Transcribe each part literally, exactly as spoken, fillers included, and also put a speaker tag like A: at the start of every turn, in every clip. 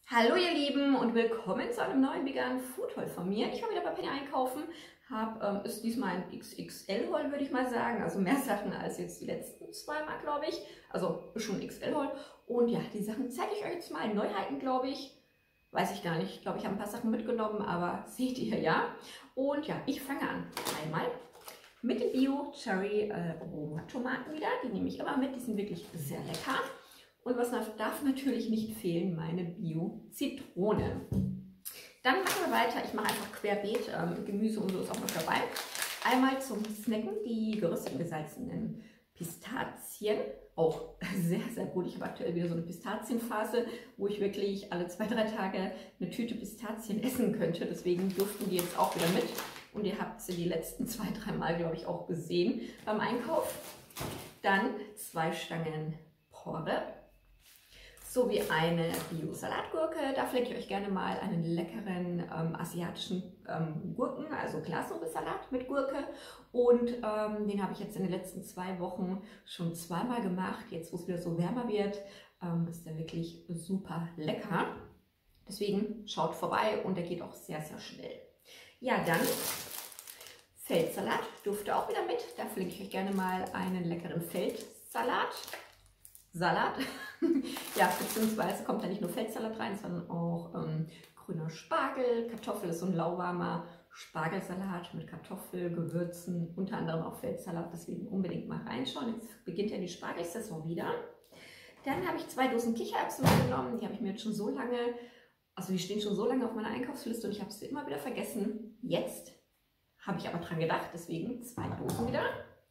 A: Hallo ihr Lieben und willkommen zu einem neuen veganen Food Haul von mir. Ich war wieder bei Penny einkaufen, hab, ähm, ist diesmal ein X X L Haul, würde ich mal sagen, also mehr Sachen als jetzt die letzten zweimal, glaube ich, also schon X L Haul. Und ja, die Sachen zeige ich euch jetzt mal, Neuheiten, glaube ich, weiß ich gar nicht, ich glaube ich habe ein paar Sachen mitgenommen, aber seht ihr ja. Und ja, ich fange an, einmal mit den Bio Cherry äh, Roma Tomaten wieder, die nehme ich immer mit, die sind wirklich sehr lecker. Und was darf natürlich nicht fehlen, meine Bio-Zitrone. Dann machen wir weiter. Ich mache einfach querbeet. Ähm, Gemüse und so ist auch noch dabei. Einmal zum Snacken die gerösteten gesalzenen Pistazien. Auch sehr, sehr gut. Ich habe aktuell wieder so eine Pistazienphase, wo ich wirklich alle zwei, drei Tage eine Tüte Pistazien essen könnte. Deswegen durften die jetzt auch wieder mit. Und ihr habt sie die letzten zwei, drei Mal, glaube ich, auch gesehen beim Einkauf. Dann zwei Stangen Porre. Sowie eine Bio-Salatgurke. Da flecke ich euch gerne mal einen leckeren ähm, asiatischen ähm, Gurken, also Glasnudelsalat mit Gurke. Und ähm, den habe ich jetzt in den letzten zwei Wochen schon zweimal gemacht. Jetzt, wo es wieder so wärmer wird, ähm, ist der wirklich super lecker. Deswegen schaut vorbei und der geht auch sehr, sehr schnell. Ja, dann Feldsalat durfte auch wieder mit. Da flecke ich euch gerne mal einen leckeren Feldsalat. Salat. Ja, beziehungsweise kommt da nicht nur Feldsalat rein, sondern auch ähm, grüner Spargel. Kartoffel ist so ein lauwarmer Spargelsalat mit Kartoffel, Gewürzen, unter anderem auch Feldsalat. Deswegen unbedingt mal reinschauen. Jetzt beginnt ja die Spargelsaison wieder. Dann habe ich zwei Dosen Kichererbsen mitgenommen. Die habe ich mir jetzt schon so lange, also die stehen schon so lange auf meiner Einkaufsliste und ich habe sie immer wieder vergessen. Jetzt habe ich aber dran gedacht, deswegen zwei Dosen wieder.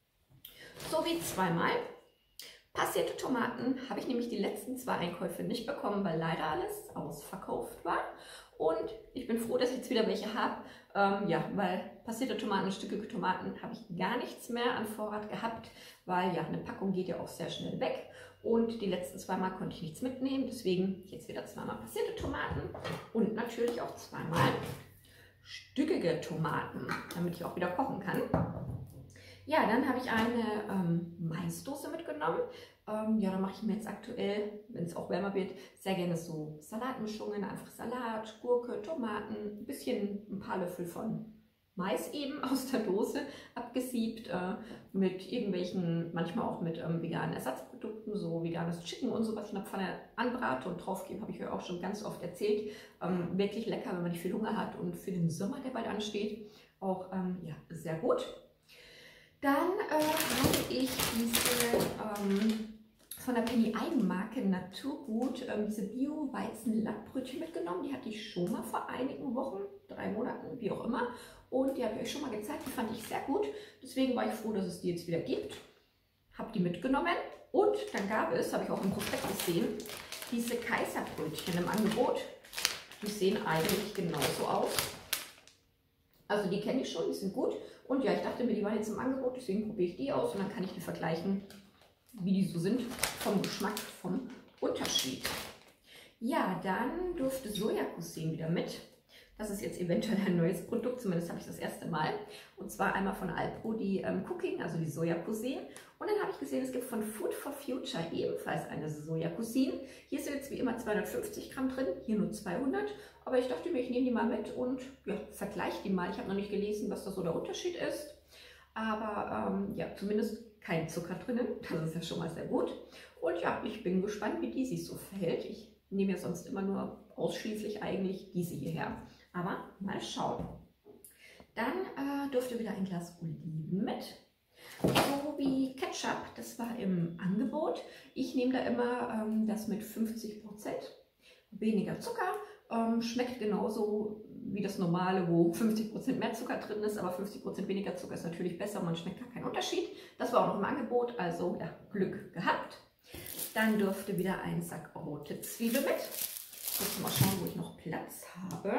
A: Sowie zweimal passierte Tomaten. Habe ich nämlich die letzten zwei Einkäufe nicht bekommen, weil leider alles ausverkauft war. Und ich bin froh, dass ich jetzt wieder welche habe. Ähm, ja, weil passierte Tomaten, Stücke Tomaten habe ich gar nichts mehr an Vorrat gehabt, weil ja, eine Packung geht ja auch sehr schnell weg. Und die letzten zweimal konnte ich nichts mitnehmen, deswegen jetzt wieder zweimal passierte Tomaten und natürlich auch zweimal stückige Tomaten, damit ich auch wieder kochen kann. Ja, dann habe ich eine ähm, Maisdose mitgenommen. Ähm, ja, da mache ich mir jetzt aktuell, wenn es auch wärmer wird, sehr gerne so Salatmischungen. Einfach Salat, Gurke, Tomaten, ein bisschen, ein paar Löffel von Mais eben aus der Dose abgesiebt. Äh, mit irgendwelchen, manchmal auch mit ähm, veganen Ersatzprodukten, so veganes Chicken und so, was ich in der Pfanne anbrate und draufgebe, habe ich euch auch schon ganz oft erzählt. Ähm, wirklich lecker, wenn man nicht viel Hunger hat und für den Sommer, der bald ansteht, auch ähm, ja, sehr gut. Dann äh, habe ich diese ähm, von der Penny Eigenmarke Naturgut, ähm, diese Bio-Weizen-Lattbrötchen mitgenommen. Die hatte ich schon mal vor einigen Wochen, drei Monaten, wie auch immer. Und die habe ich euch schon mal gezeigt, die fand ich sehr gut. Deswegen war ich froh, dass es die jetzt wieder gibt. Habe die mitgenommen. Und dann gab es, habe ich auch im Prospekt gesehen, diese Kaiserbrötchen im Angebot. Die sehen eigentlich genauso aus. Also die kenne ich schon, die sind gut. Und ja, ich dachte mir, die waren jetzt im Angebot, deswegen probiere ich die aus und dann kann ich die vergleichen, wie die so sind, vom Geschmack, vom Unterschied. Ja, dann durfte Sojakusin wieder mit. Das ist jetzt eventuell ein neues Produkt, zumindest habe ich das erste Mal. Und zwar einmal von Alpro die ähm, Cooking, also die Sojakusin. Und dann habe ich gesehen, es gibt von Food for Future ebenfalls eine Sojakusin. Hier sind jetzt wie immer zweihundertfünfzig Gramm drin, hier nur zweihundert. Aber ich dachte mir, ich nehme die mal mit und ja, vergleiche die mal. Ich habe noch nicht gelesen, was da so der Unterschied ist. Aber ähm, ja, zumindest kein Zucker drinnen. Das ist ja schon mal sehr gut. Und ja, ich bin gespannt, wie die sich so verhält. Ich nehme ja sonst immer nur ausschließlich eigentlich diese hierher. Aber mal schauen. Dann äh, dürfte wieder ein Glas Oliven mit. So wie Ketchup, das war im Angebot. Ich nehme da immer ähm, das mit fünfzig Prozent weniger Zucker. Ähm, schmeckt genauso wie das normale, wo fünfzig Prozent mehr Zucker drin ist, aber fünfzig Prozent weniger Zucker ist natürlich besser und man schmeckt gar keinen Unterschied. Das war auch noch im Angebot, also ja, Glück gehabt. Dann dürfte wieder ein Sack rote Zwiebel mit. Jetzt mal schauen, wo ich noch Platz habe.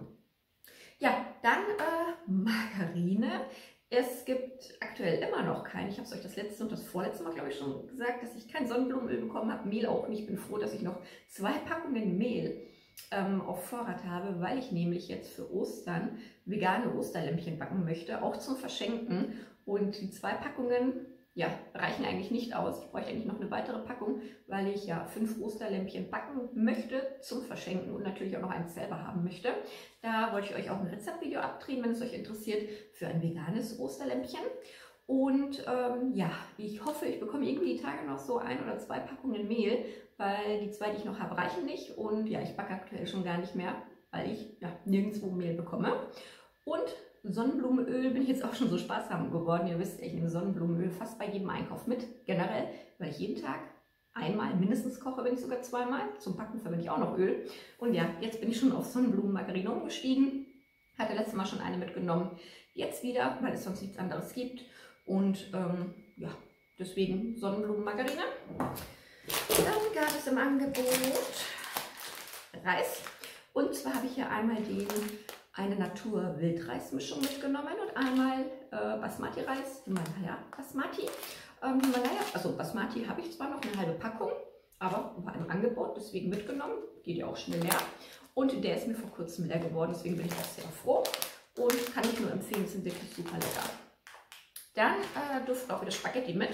A: Ja, dann äh, Margarine. Es gibt aktuell immer noch keine. Ich habe es euch das letzte und das vorletzte Mal, glaube ich, schon gesagt, dass ich kein Sonnenblumenöl bekommen habe. Mehl auch nicht. Ich bin froh, dass ich noch zwei Packungen Mehl ähm, auf Vorrat habe, weil ich nämlich jetzt für Ostern vegane Osterlämpchen backen möchte, auch zum Verschenken. Und die zwei Packungen ja, reichen eigentlich nicht aus. Ich bräuchte eigentlich noch eine weitere Packung, weil ich ja fünf Osterlämpchen backen möchte zum Verschenken und natürlich auch noch eins selber haben möchte. Da wollte ich euch auch ein Rezeptvideo abdrehen, wenn es euch interessiert, für ein veganes Osterlämpchen. Und ähm, ja, ich hoffe, ich bekomme irgendwie die Tage noch so ein oder zwei Packungen Mehl, weil die zwei, die ich noch habe, reichen nicht. Und ja, ich backe aktuell schon gar nicht mehr, weil ich ja nirgendwo Mehl bekomme. Und Sonnenblumenöl bin ich jetzt auch schon so sparsam geworden. Ihr wisst, ich nehme Sonnenblumenöl fast bei jedem Einkauf mit, generell, weil ich jeden Tag einmal mindestens koche, wenn nicht sogar zweimal. Zum Backen verwende ich auch noch Öl. Und ja, jetzt bin ich schon auf Sonnenblumenmargarine umgestiegen. Hatte letztes Mal schon eine mitgenommen. Jetzt wieder, weil es sonst nichts anderes gibt. Und ähm, ja, deswegen Sonnenblumenmargarine. Dann gab es im Angebot Reis. Und zwar habe ich hier einmal den eine Natur-Wildreismischung mitgenommen und einmal äh, Basmati-Reis, Himalaya Basmati. Ähm, Himalaya, also Basmati habe ich zwar noch eine halbe Packung, aber war im Angebot, deswegen mitgenommen. Geht ja auch schnell leer. Und der ist mir vor kurzem leer geworden, deswegen bin ich auch sehr froh. Und kann ich nur empfehlen, sind wirklich super lecker. Dann äh, durften auch wieder Spaghetti mit.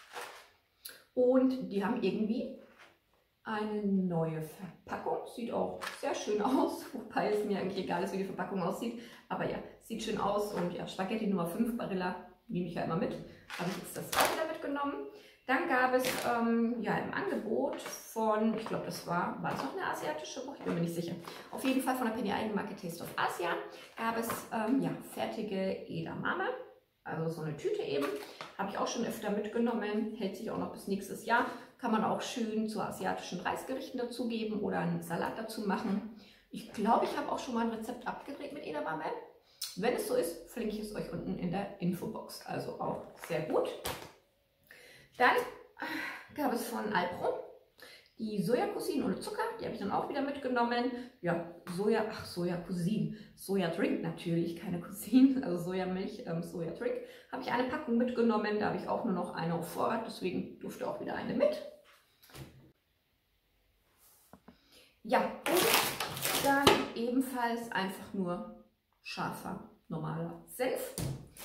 A: Und die haben irgendwie eine neue Verpackung. Sieht auch sehr schön aus, wobei es mir eigentlich egal ist, wie die Verpackung aussieht. Aber ja, sieht schön aus. Und ja, Spaghetti Nummer fünf Barilla nehme ich ja immer mit. Habe ich jetzt das auch wieder mitgenommen. Dann gab es ähm, ja im Angebot von, ich glaube, das war, war es noch eine asiatische Woche? Ich bin mir nicht sicher. Auf jeden Fall von der Penny Eigenmarke Taste of Asia gab es ähm, ja, fertige Edamame. Also so eine Tüte eben. Habe ich auch schon öfter mitgenommen. Hält sich auch noch bis nächstes Jahr. Kann man auch schön zu asiatischen Reisgerichten dazugeben oder einen Salat dazu machen. Ich glaube, ich habe auch schon mal ein Rezept abgedreht mit Edamame. Wenn es so ist, verlinke ich es euch unten in der Infobox. Also auch sehr gut. Dann gab es von Alpro die Sojacousine ohne Zucker. Die habe ich dann auch wieder mitgenommen. Ja, Soja, ach Sojacousine. Sojadrink natürlich, keine Cousine. Also Sojamilch, ähm, Sojadrink. Habe ich eine Packung mitgenommen. Da habe ich auch nur noch eine auf Vorrat. Deswegen durfte auch wieder eine mit. Ja, und dann ebenfalls einfach nur scharfer, normaler Senf.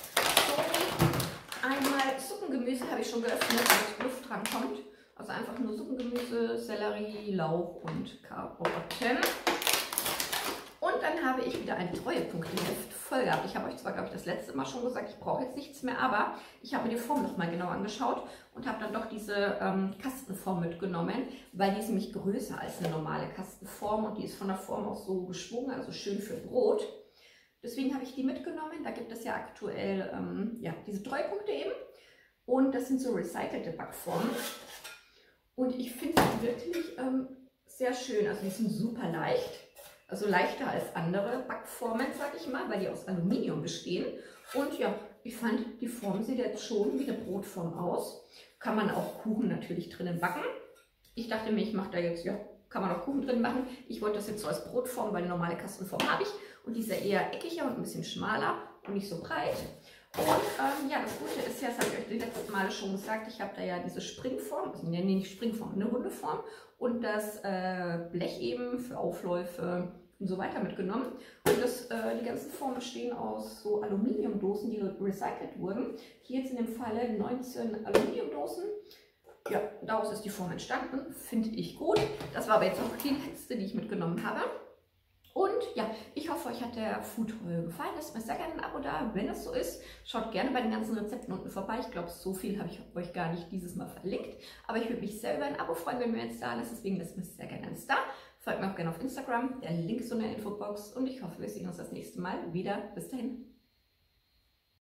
A: So, einmal Suppengemüse habe ich schon geöffnet, damit Luft dran kommt. Also einfach nur Suppengemüse, Sellerie, Lauch und Karotten. Und dann habe ich wieder ein Treuepunkteheft voll gehabt. Ich habe euch zwar, glaube ich, das letzte Mal schon gesagt, ich brauche jetzt nichts mehr, aber ich habe mir die Form noch mal genau angeschaut und habe dann doch diese ähm, Kastenform mitgenommen, weil die ist nämlich größer als eine normale Kastenform und die ist von der Form auch so geschwungen, also schön für Brot. Deswegen habe ich die mitgenommen. Da gibt es ja aktuell ähm, ja, diese Treuepunkte eben und das sind so recycelte Backformen. Und ich finde sie wirklich ähm, sehr schön. Also die sind super leicht. Also leichter als andere Backformen, sage ich mal, weil die aus Aluminium bestehen. Und ja, ich fand, die Form sieht jetzt schon wie eine Brotform aus. Kann man auch Kuchen natürlich drinnen backen. Ich dachte mir, ich mache da jetzt, ja, kann man auch Kuchen drin machen. Ich wollte das jetzt so als Brotform, weil eine normale Kastenform habe ich. Und die ist ja eher eckiger und ein bisschen schmaler und nicht so breit. Und ähm, ja, das Gute ist ja, das habe ich euch die letzten Male schon gesagt, ich habe da ja diese Springform, also nee, nicht Springform, eine runde Form und das äh, Blech eben für Aufläufe und so weiter mitgenommen. Und das, äh, die ganzen Formen bestehen aus so Aluminiumdosen, die recycelt wurden. Hier jetzt in dem Falle neunzehn Aluminiumdosen. Ja, daraus ist die Form entstanden, finde ich gut. Das war aber jetzt auch die letzte, die ich mitgenommen habe. Und ja, ich hoffe, euch hat der Food Haul gefallen. Lasst mir sehr gerne ein Abo da, wenn es so ist. Schaut gerne bei den ganzen Rezepten unten vorbei. Ich glaube, so viel habe ich euch gar nicht dieses Mal verlinkt. Aber ich würde mich sehr über ein Abo freuen, wenn ihr jetzt da lasst. Deswegen lasst mir sehr gerne ein Star. Folgt mir auch gerne auf Instagram. Der Link ist in der Infobox. Und ich hoffe, wir sehen uns das nächste Mal wieder. Bis dahin.